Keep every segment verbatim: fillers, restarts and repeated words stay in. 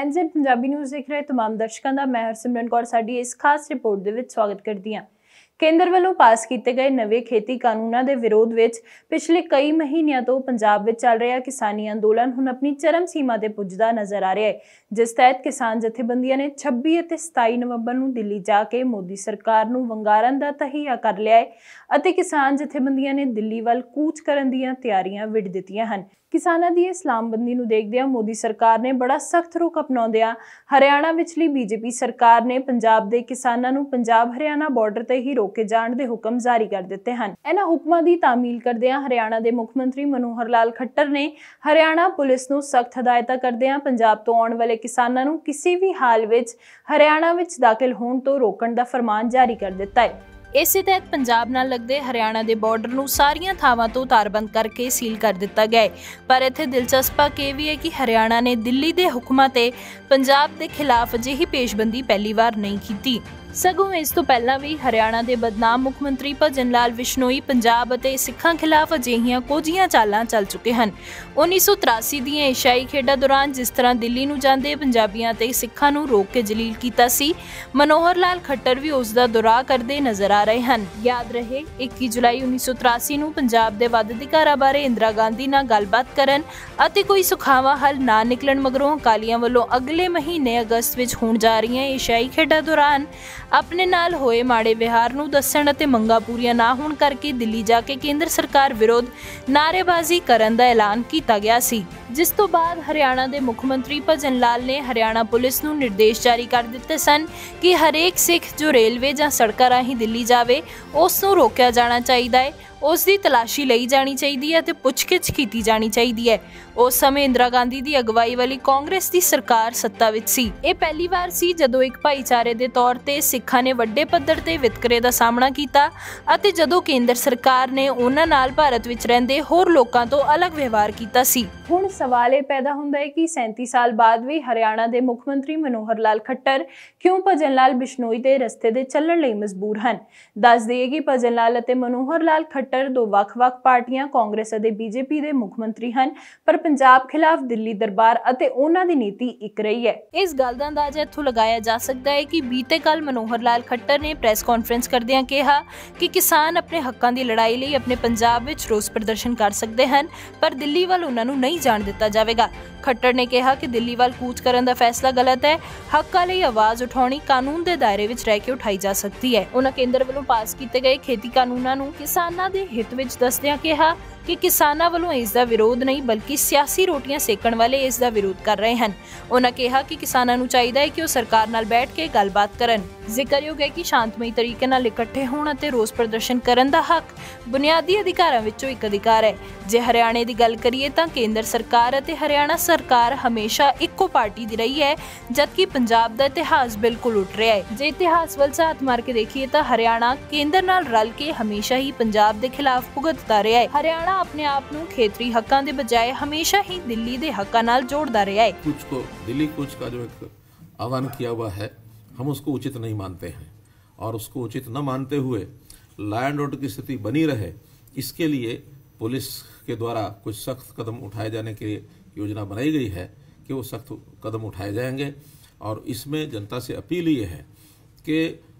एनजेड Punjabi news देख रहे तमाम दर्शकों का मैं हरसिमरन कौर साडी इस खास रिपोर्ट दे विच स्वागत करती हाँ। केंद्र वालों पास किए गए नवे खेती कानूनों के विरोध विच पिछले कई महीनों तो पंजाब विच चल रहा किसानी अंदोलन हुण अपनी चरम सीमा ते पुजदा नजर आ रहा है, जिस तहत किसान जथेबंदियां ने छब्बी और सताई नवंबर नूं दिल्ली जाके मोदी सरकार नूं वंगारन दा तहिया कर लिया है अते किसान जथेबंदियां ने दिल्ली वल कूच करन दीयां तैयारियां विड़ दित्तियां हन। किसानां दी इस्लामबंदी नूं देखदिआं मोदी सरकार ने बड़ा सख्त रुख अपनाउंदिआं हरियाणा विचली बीजेपी सरकार ने पंजाब दे किसानां नूं पंजाब हरियाणा बॉर्डर ते ही रोके जाण दे हुक्म जारी कर दित्ते हन। इन्हां हुक्मां दी तामील करदिआं हरियाणा दे मुख मंत्री मनोहर लाल खट्टर ने हरियाणा पुलिस नूं सख्त हदायतां करदिआं पंजाब तो आउण वाले किसानां नूं किसी भी हाल विच हरियाणा विच दाखिल होण तो रोकण दा फरमान जारी कर दित्ता है। इसे तहत पंजाब नाल लगदे हरियाणा दे बॉर्डर नूं सारियां थावां तो तारबंद करके सील कर दिता गया है। पर इत्थे दिलचस्प ये भी है कि हरियाणा ने दिल्ली दे हुक्मां ते पंजाब दे खिलाफ अजिही पेशबंदी पहली बार नहीं की। सगों इस तो पहला भी हरियाणा के बदनाम मुख मंत्री भजन लाल बिश्नोई पंजाब और सिखां खिलाफ अजिहियां कोझियां चालां चल चुके हैं। उन्नीस सौ तिरासी दीआं एशियाई खेडां दौरान जिस तरह दिल्ली नूं जांदे पंजाबियां ते सिखां नूं रोक के जलील कीता सी, मनोहर लाल खट्टर भी उसका दुरा करते नजर आ रहे हैं। याद रहे इक्की जुलाई उन्नीस सौ तिरासी नूं पंजाब दे वध अधिकारां बारे इंदिरा गांधी नाल गलबात करन अते कोई सुखावा हल ना निकलण मगरों अकालियां वल्लों अगले महीने अगस्त विच होण जा रहीआं एशियाई खेडां दौरान अपने नाल होए माड़े विहार नूं दस्सण अते मंगां पूरीआं ना होण करके दिल्ली जाके केंद्र सरकार विरोध नारेबाजी करन दा ऐलान कीता गया सी, जिस तो बाद हरियाणा दे मुख मंत्री भजन लाल ने हरियाणा पुलिस नूं निर्देश जारी कर दित्ते सन कि हरेक सिख जो रेलवे जां सड़कां राहीं दिल्ली जावे उस नूं रोकिया जाना चाहिदा है, उसकी तलाशी लई जानी चाहिए है ते पुछगिछ की जानी चाहिए है। उस समय इंदिरा गांधी की अगवाई वाली कांग्रेस की सरकार सत्ता विच सी। ये पहली बार सी जदों एक भाईचारे के तौर पर सिखां ने वड्डे पद्धर ते वितकरे का सामना किया अते जदों केंद्र सरकार ने उन्हां नाल भारत विच रहिंदे होर लोकां तो अलग व्यवहार किया सी। हुण सवाल ये पैदा हुंदा है कि सैंती साल बाद भी हरियाणा के मुख मंत्री मनोहर लाल खट्टर क्यों भजन लाल बिश्नोई के रस्ते दे चलण लई मजबूर हन। दस दईए कि भजन लाल अते मनोहर लाल खट्टर दो वख-वख पार्टियां कांग्रेस अते बीजेपी के मुख मंत्री हैं, पर पंजाब खिलाफ दिल्ली दरबार अते उन्हां दी नीति एक रही है। इस गल दा अंदाजा इत्थों लगाया जा सकता है कि बीते कल मनोहर लाल खट्टर ने प्रेस कॉन्फ्रेंस करदिआं कहा कि किसान अपने हक्कां दी लड़ाई लई अपने पंजाब विच रोस प्रदर्शन कर सकते हैं, पर दिल्ली वाल उन्हां नूं नहीं जाण दिता जाएगा। खट्टर ने कहा कि दिल्ली वाल कूच करन दा फैसला गलत है, हक्कां लई आवाज़ उठाउणी कानून दे दायरे विच रह के उठाई जा सकती है। उन्हां केंद्र वालों पास किए गए खेती कानूनां नूं किसानां दे हित विच दसदिआं कहा कि किसानां वालों इसका विरोध नहीं बल्कि सियासी रोटियां सेकण वाले इसका विरोध कर रहे हैं। उन्होंने कहा कि किसानां नूं चाहिदा है कि वह सरकार नाल बैठ के गलबात करन। जिक्रयोग है कि शांतमई तरीके नाल इकट्ठे होण अते रोस प्रदर्शन करन दा हक बुनियादी अधिकारां विचों एक अधिकार है। जे हरियाणे की गल करिए तां केंद्र सरकार अते हरियाणा सरकार हमेशा इक्को पार्टी दी रही है, जबकि पंजाब दा इतिहास बिल्कुल उल्ट रहा है। जे इतिहास वल हाथ मार के देखिए तां हरियाणा केंद्र नाल रल के हमेशा ही पंजाब दे खिलाफ भुगतदा रहा है। हरियाणा अपने आप नूं खेतरी हक्कां दे बजाय हमेशा ही दिल्ली दे हक्कां नाल जोड़दा रहा है। कुछ को दिल्ली कुछ का जो एक आह्वान किया हुआ है हम उसको उचित नहीं मानते हैं, और उसको उचित न मानते हुए लॉ एंड ऑर्डर की स्थिति बनी रहे इसके लिए पुलिस के द्वारा कुछ सख्त कदम उठाए जाने की योजना बनाई गई है कि वो सख्त कदम उठाए जाएंगे। और इसमें जनता से अपील ये है कि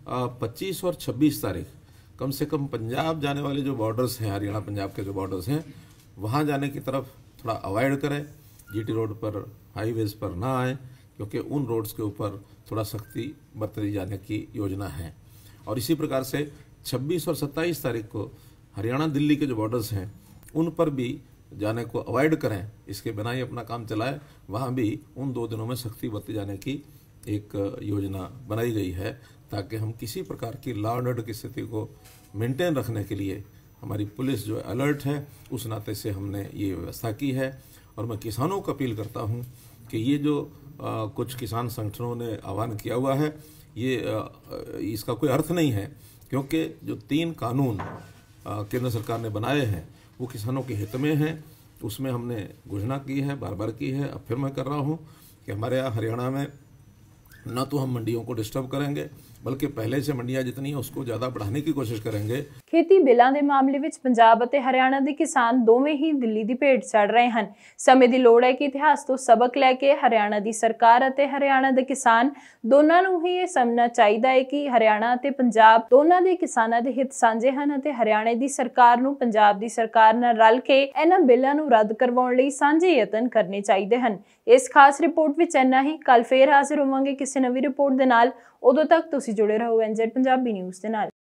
पच्चीस और छब्बीस तारीख कम से कम पंजाब जाने वाले जो बॉर्डर्स हैं, हरियाणा पंजाब के जो बॉर्डर्स हैं, वहाँ जाने की तरफ थोड़ा अवॉइड करें। जीटी रोड पर हाईवेज पर ना आए, क्योंकि उन रोड्स के ऊपर थोड़ा सख्ती बरती जाने की योजना है। और इसी प्रकार से छब्बीस और सत्ताईस तारीख को हरियाणा दिल्ली के जो बॉर्डर्स हैं उन पर भी जाने को अवॉइड करें, इसके बिना ही अपना काम चलाएं। वहाँ भी उन दो दिनों में सख्ती बरती जाने की एक योजना बनाई गई है, ताकि हम किसी प्रकार की लॉ एंड ऑर्डर की स्थिति को मेंटेन रखने के लिए हमारी पुलिस जो अलर्ट है, उस नाते से हमने ये व्यवस्था की है। और मैं किसानों को अपील करता हूँ कि ये जो आ, कुछ किसान संगठनों ने आह्वान किया हुआ है, ये आ, इसका कोई अर्थ नहीं है, क्योंकि जो तीन कानून केंद्र सरकार ने बनाए हैं वो किसानों के हित में हैं। उसमें हमने घोषणा की है, बार बार की है, अब फिर मैं कर रहा हूँ कि हमारे यहाँ हरियाणा में न तो हम मंडियों को डिस्टर्ब करेंगे, बल्कि पहले से मंडियां जितनी हैं उसको ज़्यादा बढ़ाने की कोशिश करेंगे। ਖੇਤੀ ਬਿੱਲਾਂ ਦੇ ਮਾਮਲੇ ਵਿੱਚ ਪੰਜਾਬ ਅਤੇ ਹਰਿਆਣਾ ਦੇ ਕਿਸਾਨ ਦੋਵੇਂ ਹੀ ਦਿੱਲੀ ਦੀ ਭੇਟ ਚੜ੍ਹ ਰਹੇ ਹਨ। ਸਮੇਂ ਦੀ ਲੋੜ ਹੈ ਕਿ ਇਤਿਹਾਸ ਤੋਂ ਸਬਕ ਲੈ ਕੇ ਹਰਿਆਣਾ ਦੀ ਸਰਕਾਰ ਅਤੇ ਹਰਿਆਣਾ ਦੇ ਕਿਸਾਨ ਦੋਨਾਂ ਨੂੰ ਹੀ ਇਹ ਸਮਝਣਾ ਚਾਹੀਦਾ ਹੈ ਕਿ ਹਰਿਆਣਾ ਅਤੇ ਪੰਜਾਬ ਦੋਨਾਂ ਦੇ ਕਿਸਾਨਾਂ ਦੇ ਹਿੱਤ ਸਾਂਝੇ ਹਨ ਅਤੇ ਹਰਿਆਣੇ ਦੀ ਸਰਕਾਰ ਨੂੰ ਪੰਜਾਬ ਦੀ ਸਰਕਾਰ ਨਾਲ ਰਲ ਕੇ ਇਹਨਾਂ ਬਿੱਲਾਂ ਨੂੰ ਰੱਦ ਕਰਵਾਉਣ ਲਈ ਸਾਂਝੇ ਯਤਨ ਕਰਨੇ ਚਾਹੀਦੇ ਹਨ। ਇਸ ਖਾਸ ਰਿਪੋਰਟ ਵਿੱਚ ਇੰਨਾ ਹੀ। ਕੱਲ ਫੇਰ ਹਾਜ਼ਰ ਹੋਵਾਂਗੇ ਕਿਸੇ ਨਵੀਂ ਰਿਪੋਰਟ ਦੇ ਨਾਲ। ਉਦੋਂ ਤੱਕ ਤੁਸੀਂ ਜੁੜੇ ਰਹੋ ਐਨ ਜ਼ੈਡ ਪੰਜਾਬੀ ਨਿਊਜ਼ ਦੇ ਨਾਲ।